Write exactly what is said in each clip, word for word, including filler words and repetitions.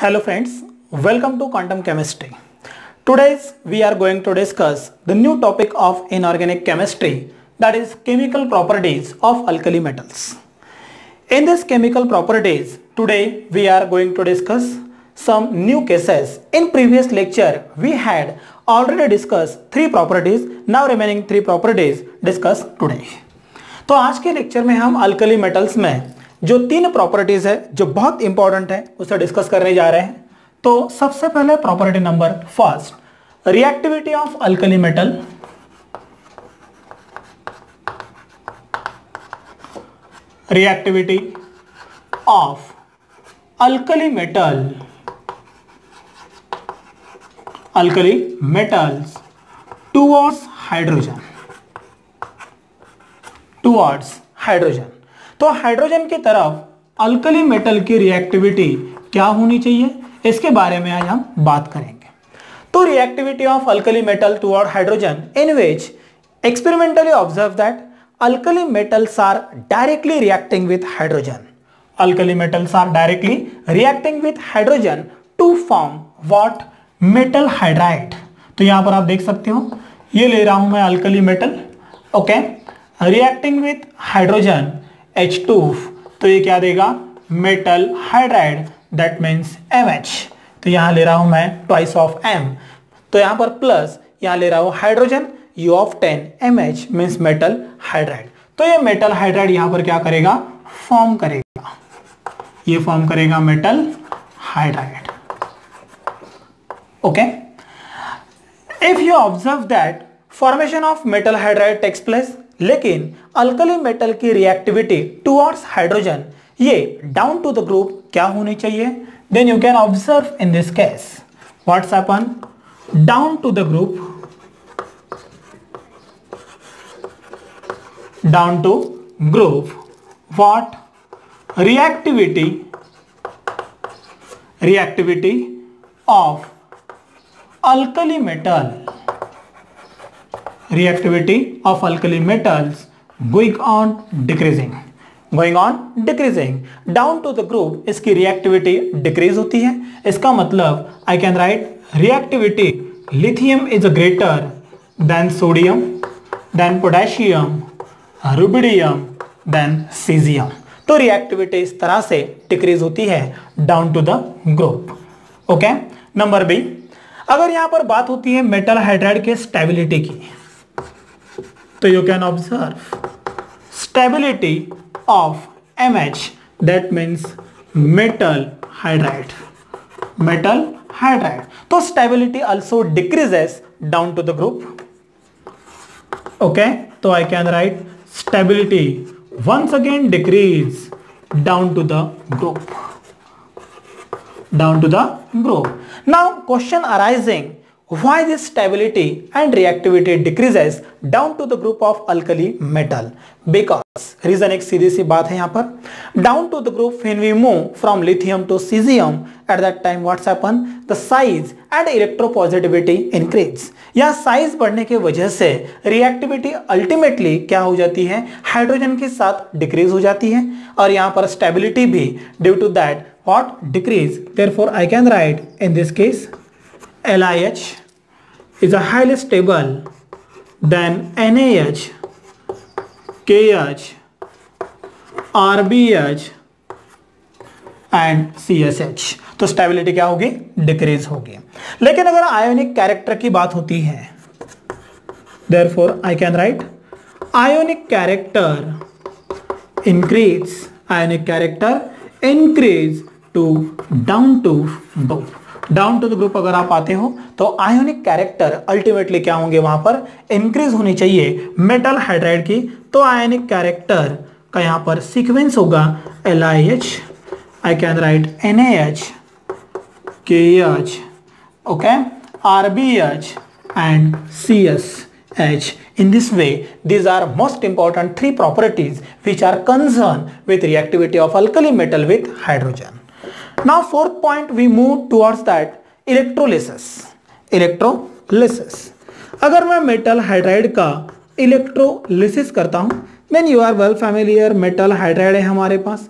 Hello friends, welcome to Quantum Chemistry. Today we are going to discuss the new topic of inorganic chemistry, that is chemical properties of alkali metals. In this chemical properties, today we are going to discuss some new cases. In previous lecture we had already discussed three properties, now remaining three properties discuss today. तो आज के lecture में हम alkali metals में जो तीन properties है जो बहुत इंपॉर्टेंट है उसे डिस्कस करने जा रहे हैं। तो सबसे पहले property number first, reactivity of alkali metal. Reactivity of alkali metal alkali metals towards hydrogen towards hydrogen. तो हाइड्रोजन की तरफ अल्कली मेटल की रिएक्टिविटी क्या होनी चाहिए, इसके बारे में आज हम बात करेंगे। तो reactivity of alkali metal toward hydrogen in which experimentally observe that alkali metals are directly reacting with hydrogen alkali metals are directly reacting with hydrogen to form what, metal hydride. तो यहां पर आप देख सकते हो, ये ले रहा हूं मैं alkali metal, okay, reacting with hydrogen H two, तो ये क्या देगा, metal hydride, that means M H. तो यहां ले रहा हूं मैं ट्वाइस ऑफ M, तो यहां पर प्लस, यहां ले रहा हूं hydrogen U of ten, M H means metal hydride. तो ये मेटल हाइड्राइड यहां पर क्या करेगा, फॉर्म करेगा, ये फॉर्म करेगा metal hydride, okay. If you observe that formation of metal hydride takes place, लेकिन अल्कली मेटल की रिएक्टिविटी टुवर्ड्स हाइड्रोजन ये डाउन टू द ग्रुप क्या होनी चाहिए, then you can observe in this case what's happen, down to the group, down to group what, reactivity reactivity of alkali metal reactivity of alkali metals going on decreasing going on decreasing down to the group, इसकी reactivity decrease होती है। इसका मतलब I can write reactivity lithium is greater than sodium than potassium rubidium than cesium। तो reactivity इस तरह से decrease होती है down to the group, ओके। नंबर बी, अगर यहां पर बात होती है मेटल हाइड्राइड के स्टेबिलिटी की, तो you can observe stability of M H, that means metal hydride metal hydride. तो stability also decreases down to the group, okay. तो I can write stability once again decrease down to the group down to the group. Now question arising, why this stability and reactivity decreases down to the group of alkali metal? Because reason एक सीधी सी बात है यहाँ पर, down to the group when we move from lithium to cesium, at that time what's happen, the size and electropositivity increase। यहाँ size बढ़ने की वजह से रिएक्टिविटी अल्टीमेटली क्या हो जाती है, हाइड्रोजन के साथ डिक्रीज हो जाती है, और यहाँ पर स्टेबिलिटी भी due to that what decrease। therefore I can write in this case L I H is a highly stable than N A H, K H, R B H and C S H। तो stability क्या होगी, decrease होगी। लेकिन अगर ionic character की बात होती है, therefore I can write ionic character increase ionic character increase to down to group down to the group अगर आप आते हो तो आयोनिक कैरेक्टर अल्टीमेटली क्या होंगे, वहां पर इंक्रीज होनी चाहिए मेटल हाइड्राइड की। तो आयोनिक कैरेक्टर का यहां पर सीक्वेंस होगा L I H, I can write N A H, K H, okay, R B H and C S H। In this way, these are most important three properties which are concerned with reactivity of alkali metal with hydrogen. Now fourth point we move towards that electrolysis electrolysis। अगर मैं metal hydride का electrolysis करता हूं, then you are well familiar, metal hydride है हमारे पास,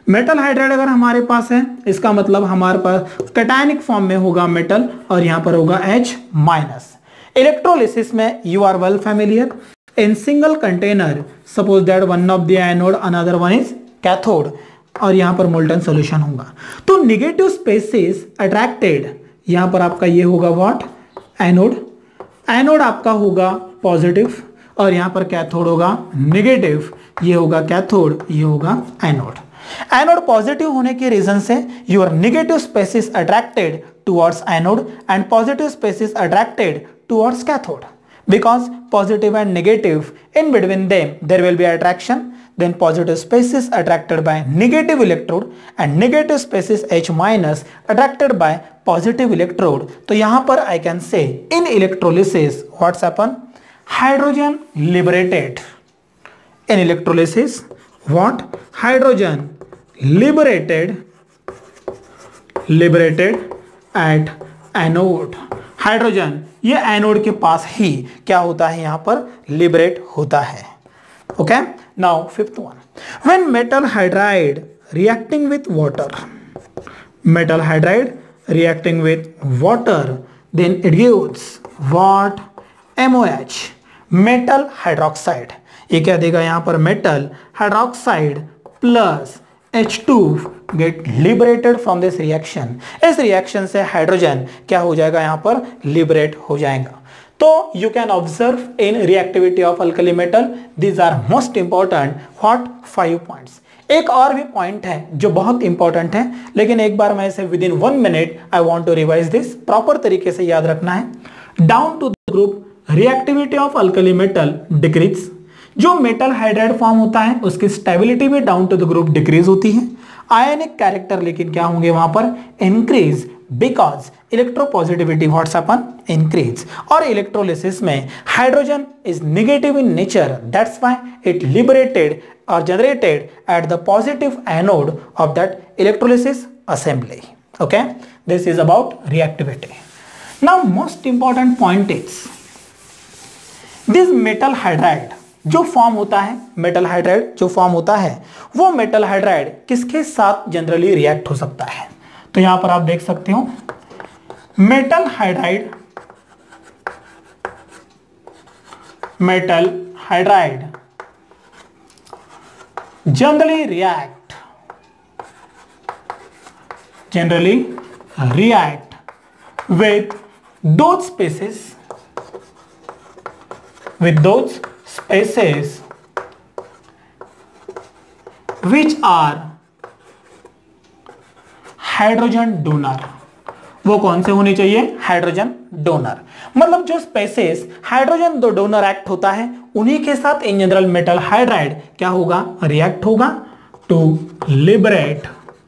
metal hydride अगर हमारे पास है इसका मतलब हमारे पास कैटायनिक फॉर्म में होगा मेटल और यहां पर होगा H माइनस। इलेक्ट्रोलिसिस में you are well familiar, in single container suppose that one of the anode another one is cathode और यहां पर मोल्टन सॉल्यूशन होगा। तो नेगेटिव स्पेसिस अट्रैक्टेड, यहां पर आपका ये होगा व्हाट, एनोड, एनोड आपका होगा पॉजिटिव और यहां पर कैथोड होगा नेगेटिव, ये होगा कैथोड, ये होगा एनोड। एनोड पॉजिटिव होने के रीजन से your negative species attracted towards anode and positive species attracted towards cathode, because positive and negative in between them there will be attraction, then positive space is attracted by negative electrode and negative space is H minus attracted by positive electrode। तो यहां पर I can say in electrolysis what's happen, hydrogen liberated in electrolysis, what, hydrogen liberated liberated at anode, hydrogen ये anode के पास ही क्या होता है, यहां पर लिबरेट होता है। Okay, now fifth one, when metal hydride reacting with water, metal hydride reacting with water then it gives what, MOH, metal hydroxide. ये क्या देगा यहां पर, metal hydroxide plus H two get liberated from this reaction। इस reaction से hydrogen क्या हो जाएगा, यहां पर लिबरेट हो जाएगा। तो you can observe in reactivity of alkali metal these are most important what, five points. एक और भी पॉइंट है जो बहुत इंपॉर्टेंट है, लेकिन एक बार मैं इसे within one minute I want to revise this, proper तरीके से याद रखना है। Down to the group reactivity of alkali metal decrease, जो मेटल हाइड्राइड फॉर्म होता है उसकी स्टेबिलिटी भी down to the group decrease होती है। आयनिक कैरेक्टर लेकिन क्या होंगे वहां पर, increase, because electropositivity what's happen, increase. और इलेक्ट्रोलिसिस में hydrogen is negative in nature, that's why it liberated और generated at the positive anode of that electrolysis assembly. Okay, this is about reactivity. Now most important point is this metal hydride जो form होता है, metal hydride जो form होता है वो metal hydride किसके साथ जनरली रिएक्ट हो सकता है। तो यहां पर आप देख सकते हो metal hydride, metal hydride generally react generally react with those species with those spaces which are hydrogen donor. वो कौन से होने चाहिए, हाइड्रोजन डोनर। मतलब जो स्पेसेस हाइड्रोजन दो डोनर एक्ट होता है उन्हीं के साथ इन जनरल मेटल हाइड्राइड क्या होगा, रिएक्ट होगा to liberate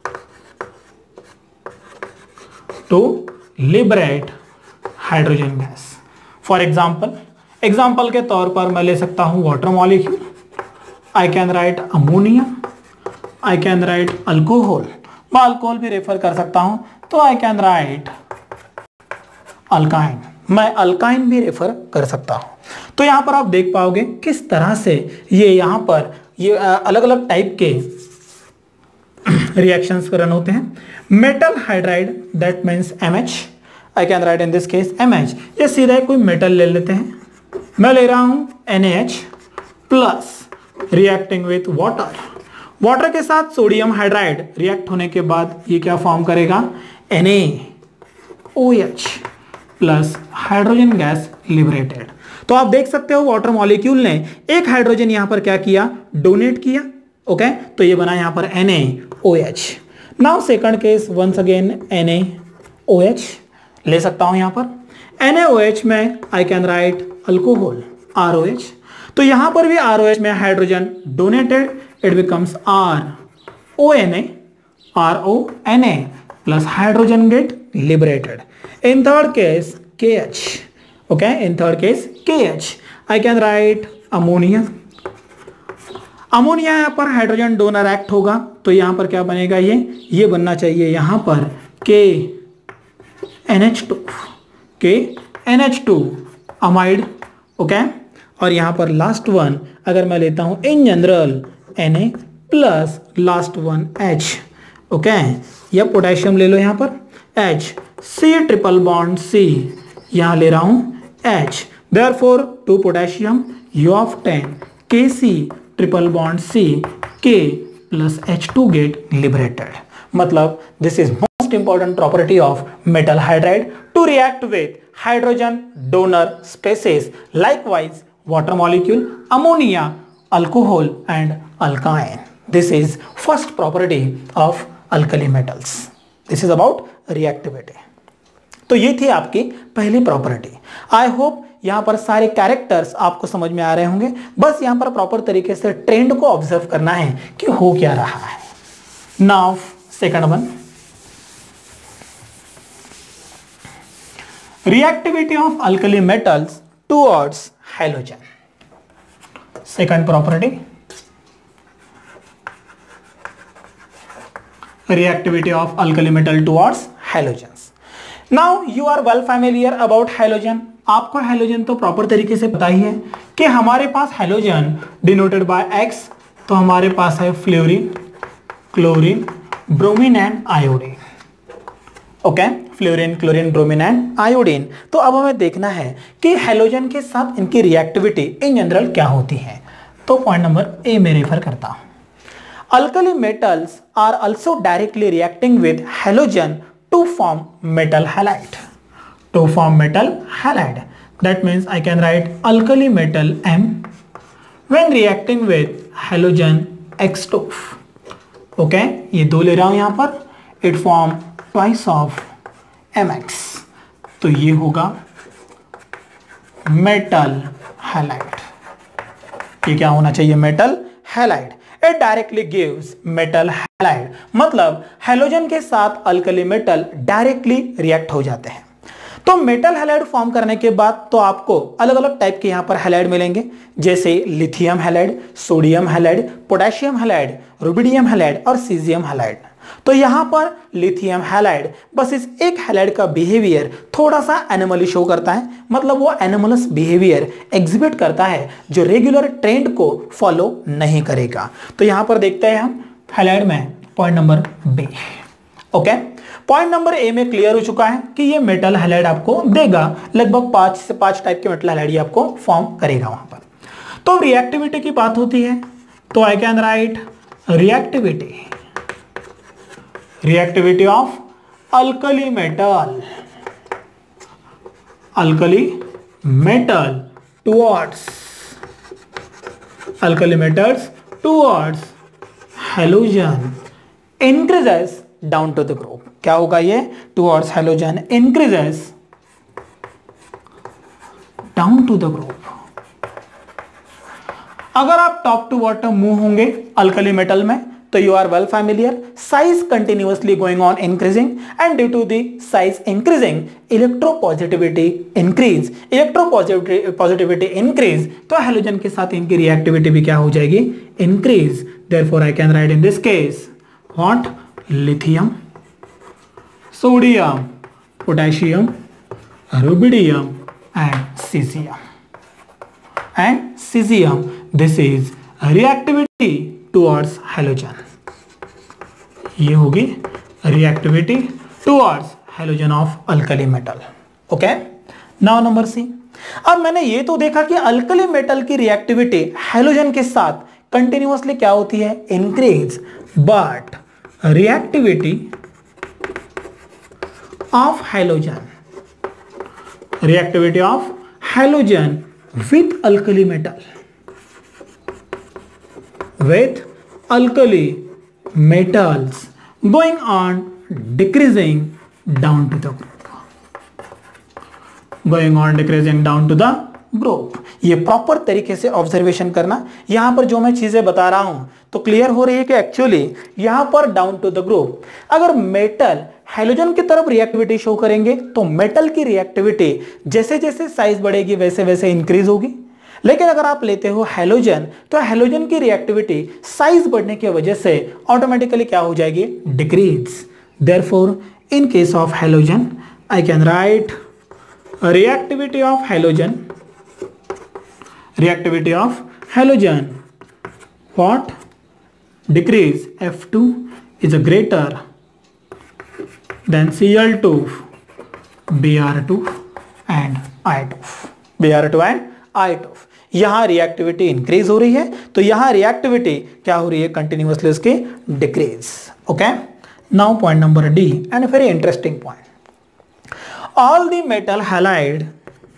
to liberate hydrogen gas. For example example के तौर पर मैं ले सकता हूं water molecule, I can write ammonia, I can write alcohol, मैं अल्कोहल भी रेफर कर सकता हूं तो आई कैन राइट अल्काइन, मैं अल्काइन भी रेफर कर सकता हूं। तो यहां पर आप देख पाओगे किस तरह से ये यहां पर ये अलग अलग टाइप के रिएक्शंस रन होते हैं। Metal hydride that means M H, I can write in this case M H. ये सीधा कोई मेटल ले लेते हैं, मैं ले रहा हूं N A H plus reacting with water, water के साथ सोडियम हाइड्राइड रिएक्ट होने के बाद ये क्या फॉर्म करेगा, N A O H plus hydrogen gas liberated. तो आप देख सकते हो वाटर मॉलिक्यूल ने एक हाइड्रोजन यहां पर क्या किया, डोनेट किया। ओके, तो ये बना यहां पर N A O H. Now second case once again N A O H ले सकता हूं यहां पर एन ए ओ एच में I can write alcohol R O H. तो यहां पर भी आर ओ एच में hydrogen donated, it becomes R O N A, R O N A plus hydrogen get liberated. In third case K H, okay, in third case K H I can write ammonia, ammonia यहां पर hydrogen donor act होगा तो यहां पर क्या बनेगा, ये ये बनना चाहिए यहां पर K N H two, K N H two amide. Okay, और यहां पर लास्ट वन अगर मैं लेता हूं in general N A plus last one H, okay, या पोटेशियम ले लो यहाँ पर H, C triple bond C, यहाँ ले रहा हूँ H, therefore two potassium U of ten K C triple bond C K plus H two get liberated. मतलब this is most important property of metal hydride to react with hydrogen donor species, likewise water molecule, ammonia, alcohol and alkyne. This is first property of alkali metals. This is about reactivity. तो ये थी आपकी पहली property. I hope यहां पर सारे characters आपको समझ में आ रहे होंगे। बस यहां पर प्रॉपर तरीके से ट्रेंड को ऑब्जर्व करना है कि हो क्या रहा है। Now second one, reactivity of alkali metals towards halogen. Second property, reactivity of alkali metal towards halogens. Now you are well familiar about halogen. आपको halogen तो प्रॉपर तरीके से पता ही है कि हमारे पास halogen denoted by X, तो हमारे पास है fluorine, chlorine, bromine and iodine. Okay, fluorine, chlorine, bromine and iodine. तो अब हमें देखना है कि हैलोजन के साथ इनकी रिएक्टिविटी इन जनरल क्या होती है। तो पॉइंट नंबर ए में रेफर करता हूं। Alkali metals are also directly reacting with halogen to form metal halide, to form metal halide. That means I can write alkali metal M when reacting with halogen X two. Okay, ये दो ले रहा हूं यहां पर, it form twice of M X, तो ये होगा मेटल हैलाइड। ये क्या होना चाहिए? Metal halide. It directly gives metal halide, मतलब हैलोजन के साथ अल्कली मेटल डायरेक्टली रिएक्ट हो जाते हैं। तो मेटल हैलाइड फॉर्म करने के बाद तो आपको अलग अलग टाइप के यहां पर हैलाइड मिलेंगे, जैसे lithium halide, sodium halide, potassium halide, rubidium halide और सीजियम हैलाइड। तो यहां पर लिथियम हैलाइड बस इस एक हैलाइड का बिहेवियर थोड़ा सा एनिमली शो करता है, मतलब वो एनिमलस बिहेवियर एग्जिबिट करता है जो रेगुलर ट्रेंड को फॉलो नहीं करेगा। तो यहां पर देखते हैं हम हैलाइड में point number B. Okay, point number A में क्लियर हो चुका है कि ये मेटल हैलाइड आपको देगा, लगभग पांच से पांच टाइप के मेटल हैलाइड आपको फॉर्म करेगा वहां पर। तो रिएक्टिविटी की बात होती है तो I can write reactivity, reactivity of alkali metal, alkali metal towards alkali metals towards halogen increases down to the group। क्या होगा ये? towards halogen increases down to the group। अगर आप टॉप टू बॉटम मूव होंगे alkali metal में तो you are well familiar, size continuously going on increasing and due to the size increasing electropositivity increase, electropositivity increase, तो halogen के साथ इनकी reactivity भी क्या हो जाएगी? increase। therefore I can write in this case what? lithium, sodium, potassium, rubidium and cesium, and cesium। this is reactivity towards halogen। ये होगी reactivity towards halogen of alkali metal. Okay, now number C. अब मैंने ये तो देखा कि alkali metal की reactivity halogen के साथ कंटिन्यूअसली क्या होती है? Increase. But reactivity of halogen, reactivity of halogen with alkali metal, with alkali metals going on decreasing down to the group, going on decreasing down to the group। ये proper तरीके से observation करना। यहां पर जो मैं चीजें बता रहा हूं तो क्लियर हो रही है कि एक्चुअली यहां पर डाउन टू द ग्रुप अगर मेटल हैलोजन की तरफ रिएक्टिविटी शो करेंगे तो मेटल की रिएक्टिविटी जैसे जैसे साइज बढ़ेगी वैसे वैसे इंक्रीज होगी। लेकिन अगर आप लेते हो हैलोजन तो हैलोजन की रिएक्टिविटी साइज बढ़ने की वजह से ऑटोमेटिकली क्या हो जाएगी? Decrease. Therefore in case of halogen I can write reactivity of halogen, reactivity of halogen what? decrease, F two is a greater than C L two, B R two and I two, B R two and I two. यहां reactivity increase हो रही है, तो यहां reactivity क्या हो रही है, कंटिन्यूअसली इसकी decrease. Okay, now point number D and very interesting point. All the metal halide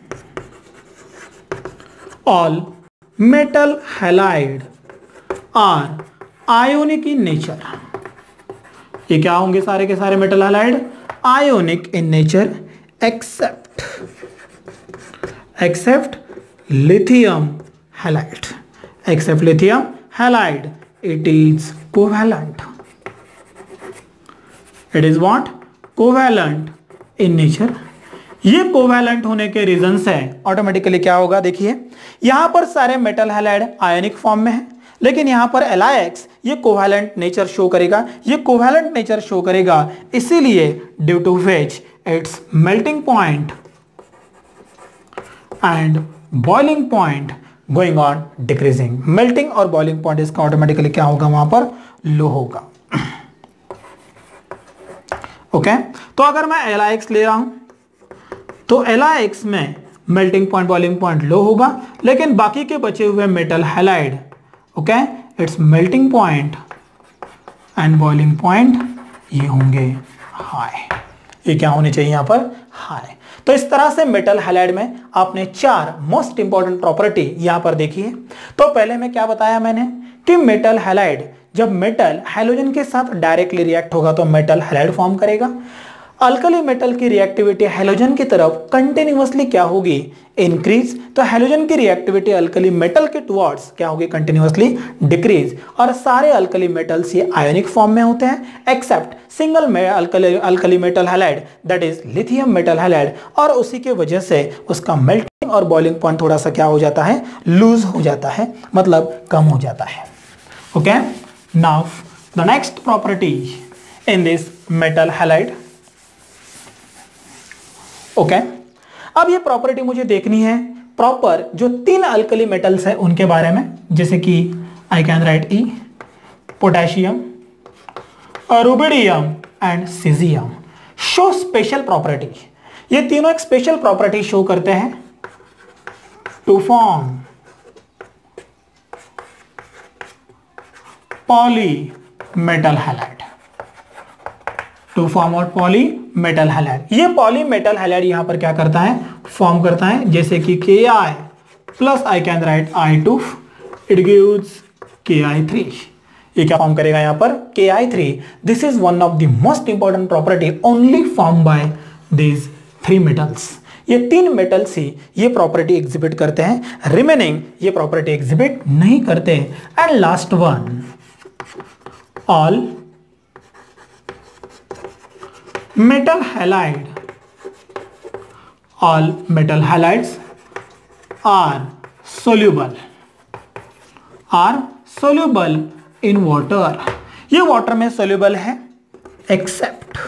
all metal halide are ionic in nature. ये क्या होंगे सारे के सारे metal halide? Ionic in nature except except lithium halide, except lithium halide, it is covalent. It is what? Covalent in nature. ये covalent होने के reasons है, ऑटोमेटिकली क्या होगा देखिए, यहां पर सारे मेटल हैलाइड आयनिक फॉर्म में है, लेकिन यहां पर L I X ये कोवैलेंट नेचर शो करेगा, ये कोवैलेंट नेचर शो करेगा, इसीलिए due to which its melting point and boiling point going on decreasing. Melting और बॉइलिंग पॉइंट इसका ऑटोमेटिकली क्या होगा, वहां पर लो होगा. Okay okay? तो अगर मैं L I X ले रहा हूं तो L I X में melting point boiling point low होगा, लेकिन बाकी के बचे हुए metal halide okay its melting point and boiling point ये होंगे हाई. ये क्या होने चाहिए यहां पर, हाई. तो इस तरह से मेटल हैलाइड में आपने चार मोस्ट इंपॉर्टेंट प्रॉपर्टी यहां पर देखी है. तो पहले में क्या बताया मैंने कि मेटल हैलाइड जब मेटल हैलोजन के साथ डायरेक्टली रिएक्ट होगा तो मेटल हैलाइड फॉर्म करेगा. अल्कली मेटल की रिएक्टिविटी हैलोजन की तरफ कंटिन्यूअसली क्या होगी, इंक्रीज. तो हैलोजन की रिएक्टिविटी अल्कली मेटल के टुवर्ड्स क्या होगी, कंटिन्यूअसली डिक्रीज. और सारे अल्कली मेटल्स ये आयोनिक फॉर्म में होते हैं except single alkali alkali metal halide that is lithium metal halide. और उसी के वजह से उसका मेल्टिंग और बॉइलिंग पॉइंट थोड़ा सा क्या हो जाता है, लूज हो जाता है, मतलब कम हो जाता है. Okay, now the next property in this metal halide. Okay okay. अब ये प्रॉपर्टी मुझे देखनी है प्रॉपर जो तीन अल्कली मेटल्स है उनके बारे में, जैसे कि I can write E, potassium, rubidium and caesium. Show special property. ये तीनों एक स्पेशल प्रॉपर्टी शो करते हैं to form poly metal halide. To form और पॉली मेटल हैलाइड. ये पॉली मेटल हैलाइड यहां पर क्या करता है, फॉर्म करता है, जैसे कि K I plus I can write I two, it gives K I three. ये क्या फॉर्म करेगा यहां पर, K I three. This is one of the most important property only form by this three metals. ये तीन metals ही ये property exhibit करते हैं, रिमेनिंग ये प्रॉपर्टी एग्जिबिट नहीं करते. And last one, all metal halide, all metal halides are soluble are soluble in water. ये water में soluble है except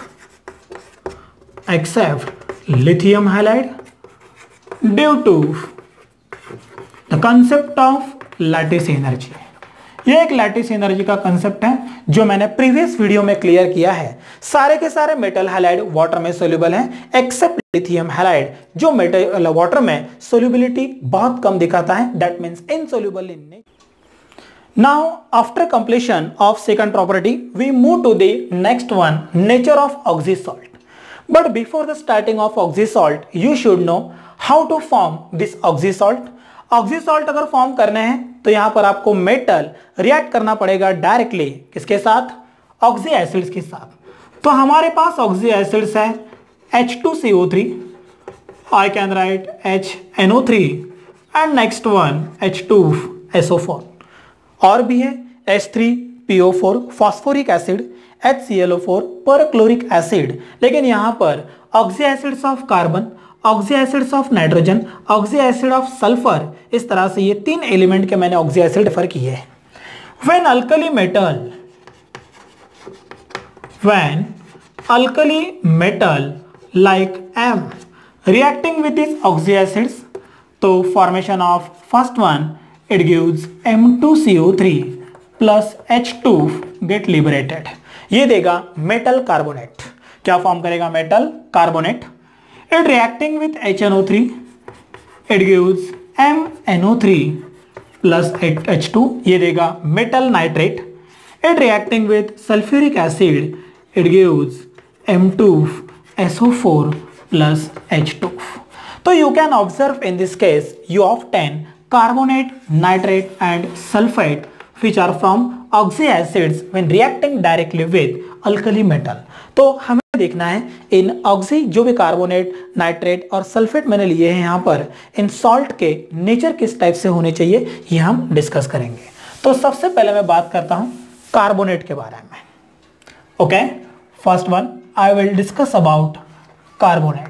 except lithium halide due to the concept of lattice energy. ये एक lattice energy का concept है जो मैंने previous video में क्लियर किया है. सारे के सारे मेटल हैलाइड वाटर में सोल्यूबल हैं एक्सेप्ट लिथियम हैलाइड जो मेटल वाटर में सोल्यूबिलिटी बहुत कम दिखाता है, that means insoluble in nature. Now after completion of second property we move to the next one, nature of oxysalt. But before the starting of oxysalt you should know how to form this oxysalt. Oxysalt अगर form करने हैं तो यहां पर आपको metal react करना पड़ेगा directly किसके साथ, ऑक्सी एसिड्स के साथ. तो हमारे पास ऑक्सी एसिड्स है H two C O three, I can write H N O three and next one H two S O four. और भी है H three P O four phosphoric acid, H C L O four perchloric acid. लेकिन यहां पर oxy acids of carbon, oxy acids of nitrogen, oxy acid of sulphur, इस तरह से ये तीन एलिमेंट के मैंने ऑक्सी एसिड रेफर किए हैं. When alkali metal when alkali metal like M reacting with this oxy acids, तो formation of first one it gives M two C O three plus H two get liberated, ये देगा metal carbonate. क्या form करेगा? Metal carbonate. It reacting with H N O three, it gives M N O three plus H two, ये देगा metal nitrate. It reacting with sulphuric acid, it gives M two S O four plus H two. तो you can observe in this case you obtain carbonate, nitrate and sulfate which are from oxy acids when reacting directly with alkali metal। तो हमें देखना है इन oxy जो भी carbonate, nitrate और sulphate मैंने लिए हैं यहाँ पर, इन सॉल्ट के नेचर किस टाइप से होने चाहिए ये हम डिस्कस करेंगे। तो सबसे पहले मैं बात करता हूँ कार्बोनेट के बारे में। Okay, first one I will discuss about carbonate.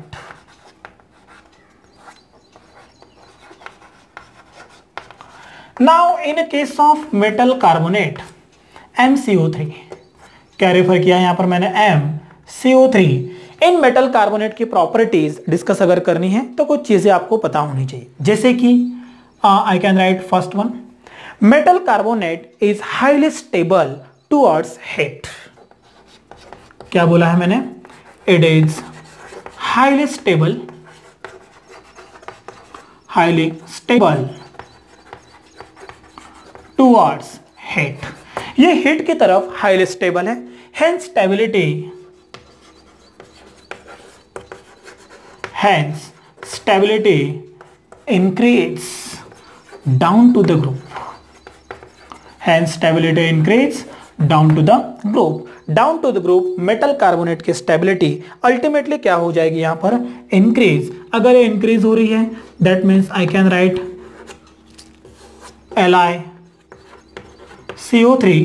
Now in a case of metal carbonate M C O three, क्या रेफर किया यहाँ पर मैंने? M C O three. इन मेटल कार्बोनेट की प्रॉपर्टीज डिस्कस अगर करनी है तो कुछ चीजें आपको पता होनी चाहिए, जैसे कि I can write first one, metal carbonate is highly stable towards heat. क्या बोला है मैंने? It is highly stable, highly stable towards heat. ये हीट की तरफ हाईली स्टेबल है, hence stability, hence stability increase down to the group, hence stability increase down to the group. Down to the group metal carbonate की stability ultimately क्या हो जाएगी यहाँ पर? इंक्रीज। अगर ये इंक्रीज हो रही है that means I can write L I C O three,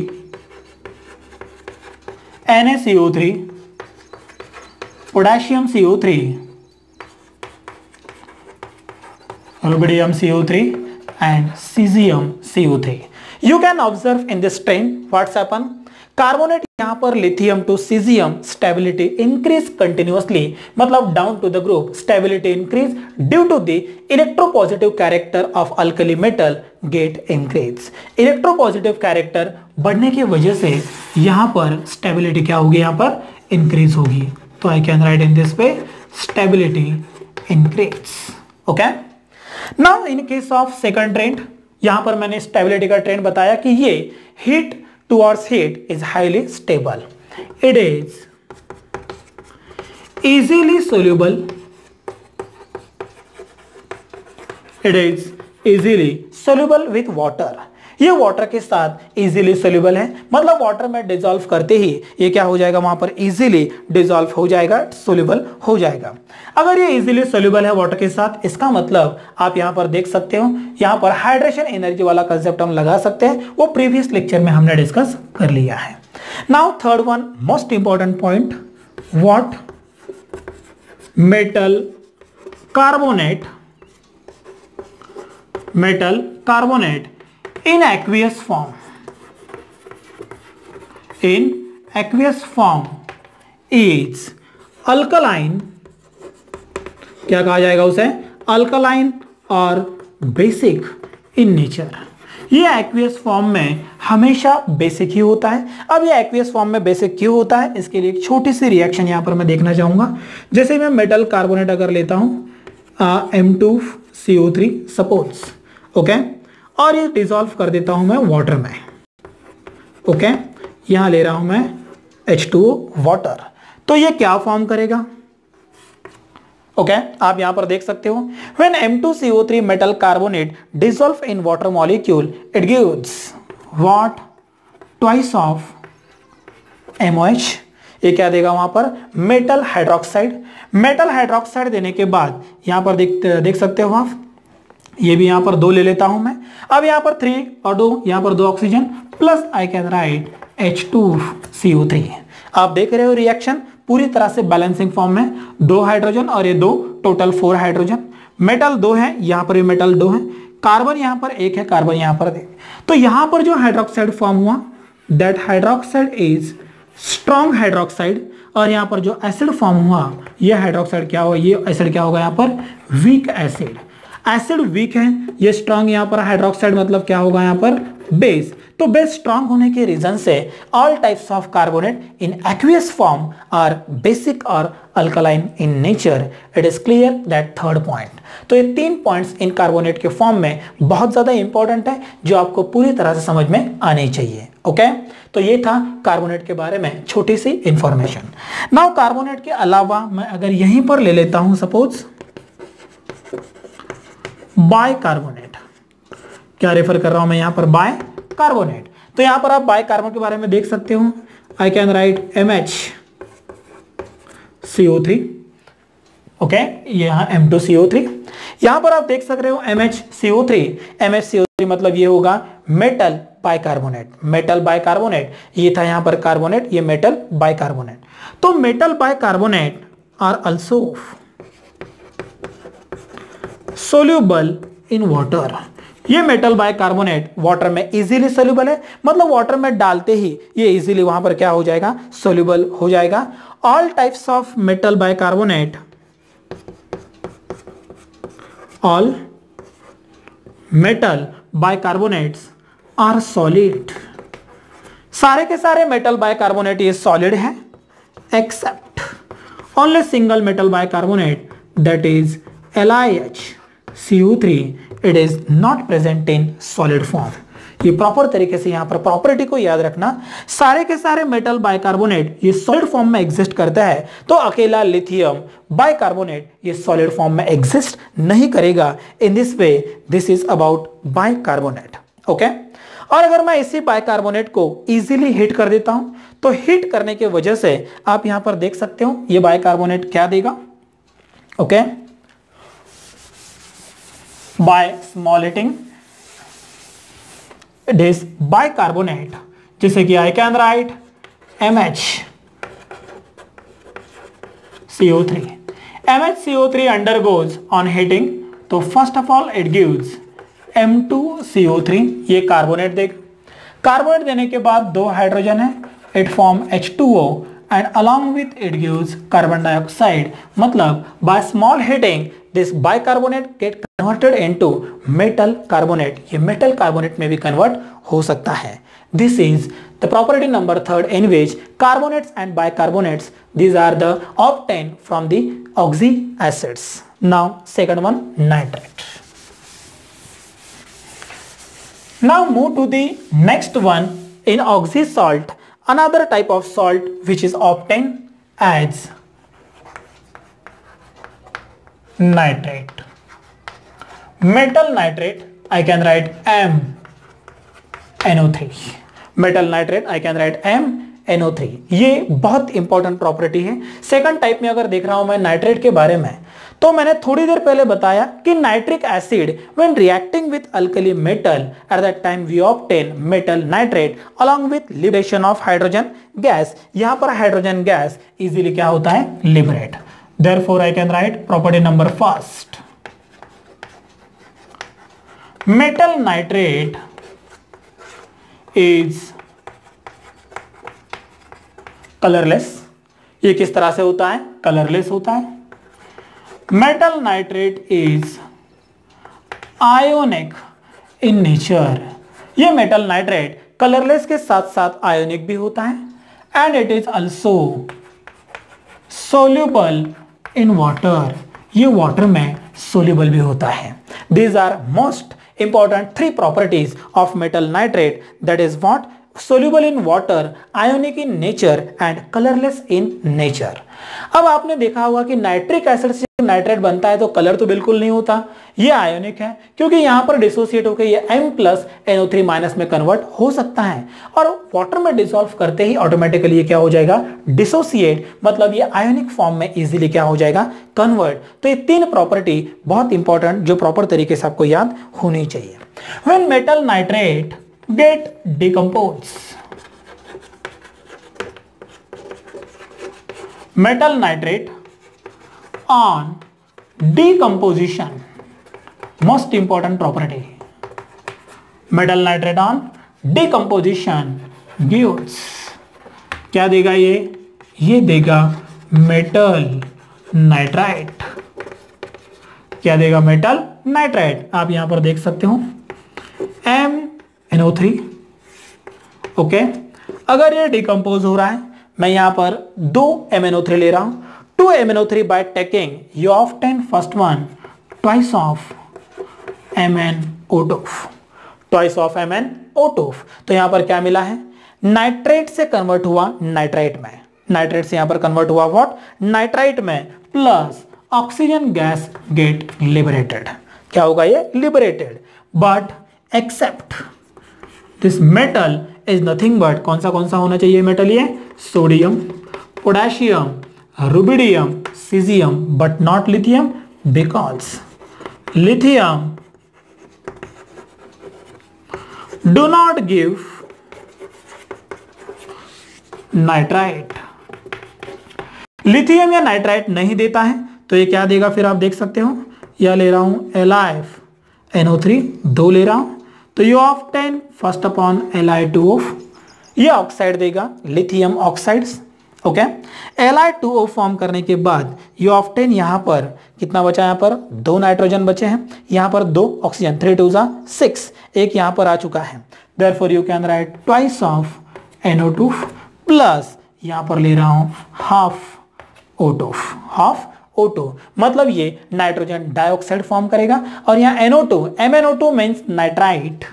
N A C O three, potassium C O three, rubidium C O three and cesium C O three. You can observe in this trend what's happen? Carbonate यहां पर lithium to caesium stability increase continuously, मतलब down to the group stability increase due to the electropositive character of alkali metal get increase. Electropositive character बढ़ने की वजह से यहां पर stability क्या होगी? यहां पर इंक्रीज होगी। तो I can write in this way stability increase. Okay, now in case of second trend, यहां पर मैंने स्टेबिलिटी का ट्रेंड बताया कि ये heat towards heat is highly stable. It is easily soluble. It is easily soluble with water. ये water के साथ इजीली सोल्यूबल है, मतलब वाटर में डिजॉल्व करते ही ये क्या हो जाएगा? वहां पर इजीली डिजॉल्व हो जाएगा, सोल्यूबल हो जाएगा। अगर ये इजीली सोल्यूबल है वाटर के साथ, इसका मतलब आप यहां पर देख सकते हो, यहां पर हाइड्रेशन एनर्जी वाला कंसेप्ट हम लगा सकते हैं, वो प्रीवियस लेक्चर में हमने डिस्कस कर लिया है। Now third one most important point, what metal carbonate, metal carbonate in aqueous form, in aqueous form is alkaline, क्या कहा जाएगा उसे? अल्कलाइन और बेसिक इन नेचर। ये एक्वियस फॉर्म में हमेशा बेसिक ही होता है। अब ये एक्वियस फॉर्म में बेसिक क्यों होता है, इसके लिए एक छोटी सी रिएक्शन यहां पर मैं देखना चाहूंगा। जैसे मैं मेटल कार्बोनेट अगर लेता हूं M two C O three suppose, okay, और ये डिसॉल्व कर देता हूं मैं वाटर में। ओके, यहां ले रहा हूं मैं एच टू ओ वाटर, तो ये क्या फॉर्म करेगा? ओके okay, आप यहां पर देख सकते हो, when M two C O three metal carbonate dissolve in water molecule it gives what? Twice of M O H. ये क्या देगा वहां पर? Metal hydroxide. मेटल हाइड्रोक्साइड देने के बाद यहां पर देख देख सकते हो आप, ये भी यहां पर दो ले लेता हूं मैं। अब यहां पर थ्री और दो, यहां पर दो oxygen, plus I can write H two C O three. आप देख रहे हो रिएक्शन पूरी तरह से बैलेंसिंग फॉर्म में, दो हाइड्रोजन और ये दो, टोटल फोर हाइड्रोजन। मेटल दो है, यहां पर भी मेटल दो है, कार्बन यहां पर एक है, कार्बन यहां पर एक। तो यहां पर जो हाइड्रोक्साइड फॉर्म हुआ that hydroxide is strong hydroxide, और यहां पर जो एसिड फॉर्म हुआ ये हाइड्रोक्साइड क्या हुआ? ये एसिड क्या होगा? यहां पर वीक एसिड। एसिड वीक है, ये स्ट्रॉन्ग, यहां पर हाइड्रोक्साइड मतलब क्या होगा? यहां पर बेस। तो बेस स्ट्रांग होने के रीजन से all types of carbonate in aqueous form are basic और alkaline in nature. It is clear that third point. तो ये तीन पॉइंट्स इन कार्बोनेट के फॉर्म में बहुत ज्यादा इंपॉर्टेंट है जो आपको पूरी तरह से समझ में आनी चाहिए। ओके, तो ये था कार्बोनेट के बारे में छोटी सी इंफॉर्मेशन। नाउ कार्बोनेट के अलावा मैं अगर यहीं पर ले लेता हूं सपोज बाय कार्बोनेट, क्या रेफर कर रहा हूं मैं यहां पर, बाय कार्बोनेट। तो यहां पर आप बाय कार्बन के बारे में देख सकते हो। I can write M H C O three, okay, यहां M two C O three. यहां पर आप देख सक रहे हो M H C O three. M H C O three मतलब ये होगा मेटल बाइकार्बोनेट, मेटल बाइकार्बोनेट। ये था यहां पर कार्बोनेट, ये मेटल बाइकार्बोनेट। तो metal bicarbonate are also soluble in water. ये मेटल बाइकार्बोनेट वाटर में इजीली सोल्यूबल है, मतलब वाटर में डालते ही ये इजीली वहां पर क्या हो जाएगा, सोल्यूबल हो जाएगा। All types of metal bicarbonate, all metal bicarbonates are solid. सारे के सारे मेटल बाइकार्बोनेट ये सॉलिड है, except only single metal bicarbonate that is L I H C O three. It is not present in solid form. ये proper तरीके से यहां पर प्रॉपर्टी को याद रखना, सारे के सारे मेटल बाइकार्बोनेट ये सॉलिड फॉर्म में एग्जिस्ट करता है, तो अकेला लिथियम बाइकार्बोनेट ये सॉलिड फॉर्म में एग्जिस्ट नहीं करेगा। In this way this is about bicarbonate. Okay, और अगर मैं इसी बाइकार्बोनेट को इजीली हीट कर देता हूं, तो हीट करने की वजह से आप यहां पर देख सकते हो ये बाइकार्बोनेट क्या देगा। Okay, by small heating it is bicarbonate, जैसे कि I can write M H C O three. M H C O three undergoes on heating, तो first of all it gives M two C O three, ये carbonate देगा। Carbonate देने के बाद दो hydrogen है, it form H two O and along with it gives carbon dioxide। मतलब by small heating this bicarbonate get converted into metal carbonate। ये metal carbonate में भी convert हो सकता है। This is the property number third in which carbonates and bicarbonates these are the obtained from the oxy acids। Now second one, nitrate। Now move to the next one in oxy salt, another type of salt which is obtained as nitrate। metal nitrate I can write M N O three. metal nitrate I can write M N O three. ये बहुत important property है। Second type में अगर देख रहा हूं मैं nitrate के बारे में, तो मैंने थोड़ी देर पहले बताया कि nitric acid when reacting with alkali metal at that time we obtain metal nitrate along with liberation of hydrogen gas. यहां पर हाइड्रोजन गैस इजीली क्या होता है, liberate. Therefore I can write property number first, metal nitrate is colourless. ये किस तरह से होता है, कलरलेस होता है। Metal nitrate is ionic in nature. ये मेटल नाइट्रेट कलरलेस के साथ साथ आयोनिक भी होता है, and it is also soluble in water. ये वाटर में सोल्यूबल भी होता है। These are most important three properties of metal nitrate, that is what, soluble in water, ionic in nature and colorless in nature। अब आपने देखा होगा कि नाइट्रिक एसिड से नाइट्रेट बनता है तो कलर तो बिल्कुल नहीं होता, ये आयोनिक है, क्योंकि यहां पर डिसोसिएट होकर ये M plus N O three minus में कन्वर्ट हो सकता है, और वाटर में डिसॉल्व करते ही ऑटोमेटिकली ये क्या हो जाएगा, डिसोसिएट, मतलब ये आयोनिक फॉर्म में इजीली क्या हो जाएगा, कन्वर्ट। तो ये तीन प्रॉपर्टी बहुत इंपॉर्टेंट जो प्रॉपर तरीके से आपको याद होनी चाहिए। When metal nitrate get decompose, metal nitrate on decomposition, most important property, metal nitrate on decomposition gives, क्या देगा ये ये देगा मेटल नाइट्राइट। क्या देगा, मेटल नाइट्राइट। आप यहां पर देख सकते हो M N O three, okay अगर ये डिकम्पोज हो रहा है, मैं यहां पर दो एम एन ओ थ्री ले रहा हूं, two M N O three by taking you obtain first one twice of M N O two, twice of M N O two. तो यहां पर क्या मिला है, नाइट्रेट से कन्वर्ट हुआ नाइट्राइट में, नाइट्रेट से यहां पर कन्वर्ट हुआ व्हाट, नाइट्राइट में, plus oxygen gas get liberated. क्या होगा ये, liberated. But except this metal is nothing but, कौन सा कौन सा होना चाहिए मेटल, ये sodium, potassium, rubidium, caesium, but not lithium, because lithium do not give nitrite. Lithium या नाइट्राइट नहीं देता है, तो ये क्या देगा फिर आप देख सकते हो, या ले रहा हूं L I N O three, दो ले रहा हूं, तो you obtain first upon L I two O, ये ऑक्साइड देगा, lithium oxides. Okay L I two O form करने के बाद यू ऑब्टेन यहां पर कितना बचा, यहां पर दो नाइट्रोजन बचे हैं, यहां पर दो ऑक्सीजन, थ्री टू जा सिक्स, एक यहां पर आ चुका है। Therefore you can write twice of N O two plus यहां पर ले रहा हूं half O two, half O two, मतलब ये नाइट्रोजन डाइऑक्साइड फॉर्म करेगा, और यहां N O two, M N O two means nitrite,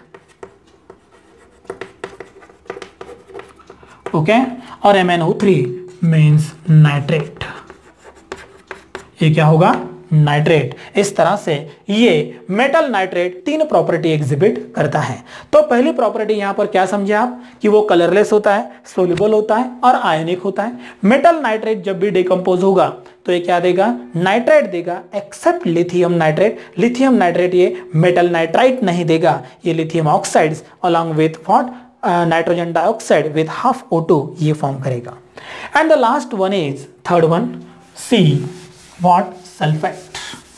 okay, और M N O three means nitrate, ये क्या होगा, नाइट्रेट। इस तरह से ये मेटल नाइट्रेट तीन प्रॉपर्टी एग्जिबिट करता है। तो पहली प्रॉपर्टी यहां पर क्या समझे आप, कि वो कलरलेस होता है, सोल्यूबल होता है और आयनिक होता है। मेटल नाइट्रेट जब भी डिकम्पोज होगा तो ये क्या देगा, नाइट्रेट देगा, except lithium nitrate. Lithium nitrate ये मेटल नाइट्राइट नहीं देगा, ये lithium oxides along with what, nitrogen dioxide with half O two ये फॉर्म करेगा। And the last one is third one, see what, sulphate.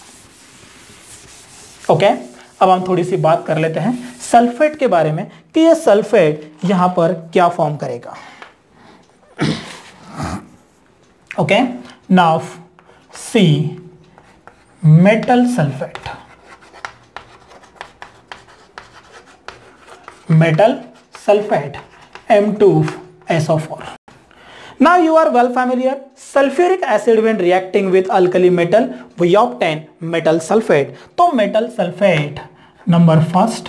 Okay अब हम थोड़ी सी बात कर लेते हैं सल्फेट के बारे में, कि ये सल्फेट यहां पर क्या फॉर्म करेगा। Okay now see metal sulphate, metal sulfate M two S O four. Now you are well familiar, sulfuric acid when reacting with alkali metal we obtain metal sulfate. तो metal sulfate number first,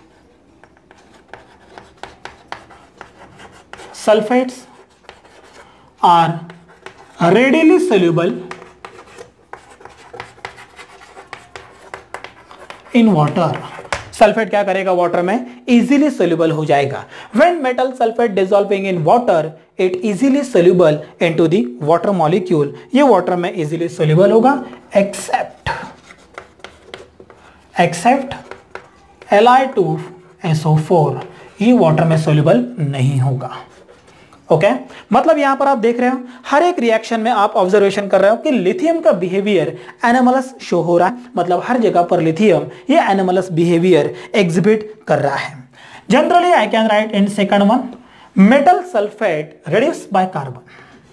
sulfates are readily soluble in water. Sulphate क्या करेगा, water में easily soluble हो जाएगा. When metal sulphate dissolving in water it easily soluble into the water molecule. ये water में easily soluble होगा except except L I two S O four, ये water में सोल्यूबल नहीं होगा. Okay okay? मतलब यहां पर आप देख रहे हो हर एक रिएक्शन में आप ऑब्जर्वेशन कर रहे हो कि लिथियम का बिहेवियर एनोमलस शो हो रहा है. मतलब हर जगह पर लिथियम ये एनोमलस बिहेवियर एग्जिबिट कर रहा है. Generally I can write in second one, metal sulphate reduce by carbon,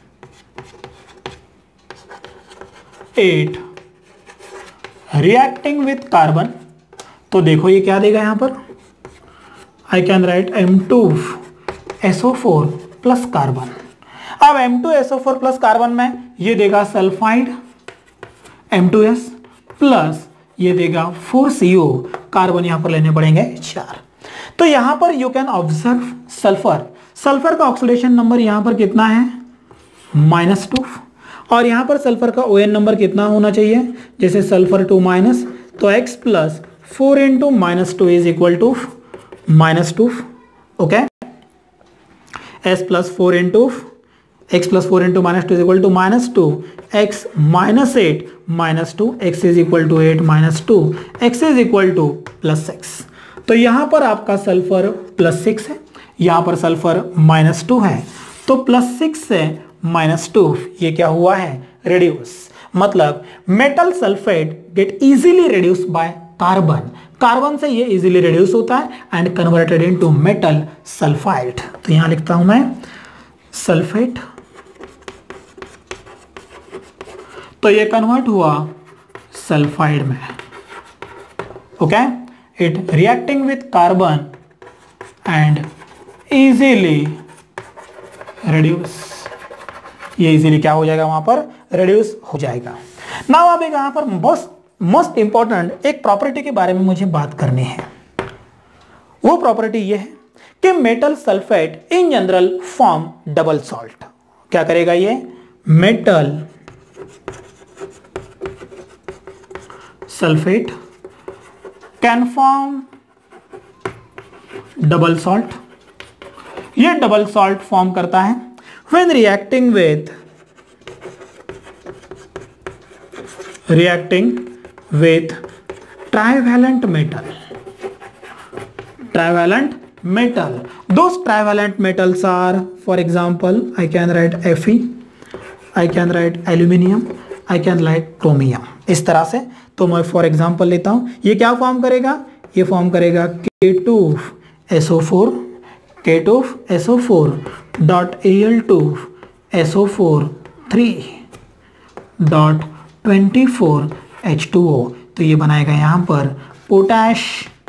at reacting with carbon. तो देखो ये क्या देगा यहां पर, I can write M two S O four plus carbon. अब M two S O four plus carbon में ये देगा sulphide M two S plus ये देगा फोर सी ओ, कार्बन यहां पर लेने पड़ेंगे चार. तो यहां पर you can observe sulphur, sulphur का ऑक्सीडेशन नंबर यहां पर कितना है, माइनस टू. और यहां पर सल्फर का ओ एन नंबर कितना होना चाहिए, जैसे सल्फर टू माइनस, तो X plus four into minus two is equal to minus two. Okay s plus four into x plus four into minus two is equal to minus two, x minus eight minus two, x is equal to eight minus two, x is equal to plus six. तो यहां पर आपका sulphur plus six है, यहां पर sulphur minus two है. तो plus six से माइनस टू ये क्या हुआ है, रिड्यूस. मतलब metal sulphate get easily reduce by carbon, carbon से ये इजीली रिड्यूस होता है and converted into metal sulphide. तो यहां लिखता हूं मैं सल्फेट, तो ये कन्वर्ट हुआ सल्फाइड में. Okay it reacting with carbon and easily reduce, ये इजीली क्या हो जाएगा वहां पर रिड्यूस हो जाएगा। नाउ अब यहां पर मोस्ट मोस्ट इंपॉर्टेंट एक प्रॉपर्टी के बारे में मुझे बात करनी है। वो प्रॉपर्टी ये है कि metal sulphate in general form double salt. क्या करेगा ये? Metal sulphate can form double salt. ये डबल सॉल्ट फॉर्म करता है when reacting with reacting with trivalent metal. Trivalent metal. Those trivalent metals are, for example, I can write Fe, I can write aluminium, I can write chromium. इस तरह से तो मैं for example लेता हूं, ये क्या फॉर्म करेगा? ये फॉर्म करेगा K two S O four, K two S O four dot A L two S O four three dot twenty four H two O. तो ये बनाएगा यहां पर पोटैश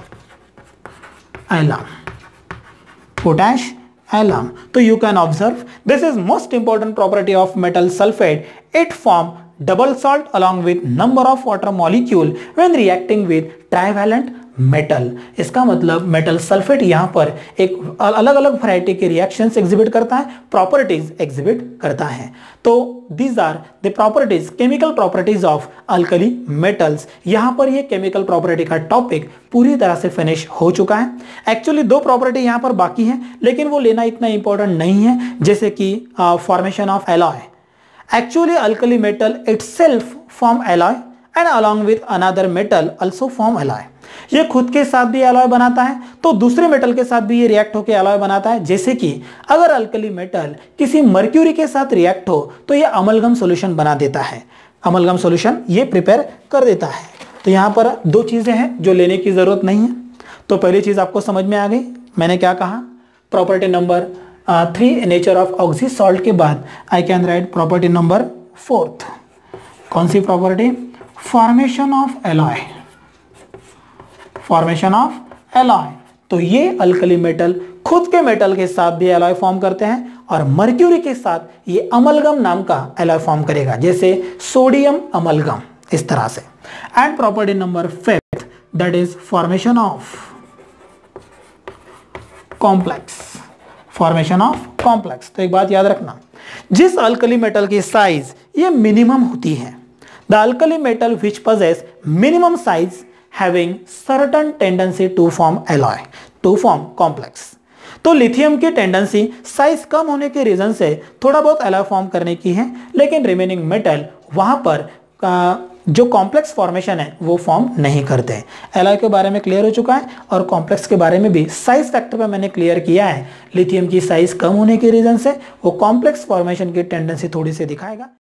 एलम, पोटैश एलम। तो you can observe this is most important property of metal sulphate, it form double salt along with number of water molecule when reacting with trivalent metal। इसका मतलब metal sulphate यहां पर एक अलग अलग variety के reactions exhibit करता है, प्रॉपर्टीज एग्जिबिट करता है। तो these are the properties, chemical properties of alkali metals. यहां पर ये केमिकल प्रॉपर्टी का टॉपिक पूरी तरह से फिनिश हो चुका है। एक्चुअली दो प्रॉपर्टी यहां पर बाकी है, लेकिन वो लेना इतना इंपॉर्टेंट नहीं है, जैसे कि formation of alloy. Actually, alkali metal itself form alloy and along with another metal also form alloy। ये खुद के साथ भी alloy बनाता है, तो दूसरे मेटल के साथ भी ये रिएक्ट होकर alloy बनाता है। जैसे कि अगर अल्कली मेटल किसी मर्क्यूरी के साथ रिएक्ट हो तो ये अमलगम सॉल्यूशन बना देता है, अमलगम सॉल्यूशन ये प्रिपेयर कर देता है। तो यहाँ पर दो चीजें हैं जो लेने की जरूरत नहीं है। तो पहली चीज आपको समझ में आ गई, मैंने क्या कहा? Property number three nature of oxy salt के बाद I can write property number fourth. कौन सी property? Formation of alloy, formation of alloy. तो ये अल्कली मेटल खुद के मेटल के साथ भी एलॉय फॉर्म करते हैं और मर्क्यूरी के साथ ये अमलगम नाम का एलॉय फॉर्म करेगा, जैसे सोडियम अमलगम, इस तरह से। And property number fifth that is formation of complex, formation of complex. तो एक बात याद रखना, जिस अल्कली मेटल की साइज ये मिनिमम होती है, the alkali metal which possess minimum size having certain tendency to form alloy, to form complex. तो लिथियम की टेंडेंसी साइज कम होने के रीजन से थोड़ा बहुत एलॉय फॉर्म करने की है, लेकिन रिमेनिंग मेटल वहां पर आ, जो कॉम्प्लेक्स फॉर्मेशन है वो फॉर्म नहीं करते। एलॉय के बारे में क्लियर हो चुका है और कॉम्प्लेक्स के बारे में भी साइज फैक्टर पे मैंने क्लियर किया है। लिथियम की साइज कम होने के रीजन से वो कॉम्प्लेक्स फॉर्मेशन की टेंडेंसी थोड़ी सी दिखाएगा।